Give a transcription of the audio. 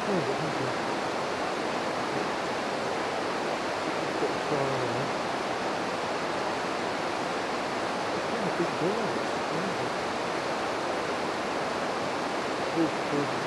find it, thank you. Got a try on that. It's kind of big doors. Big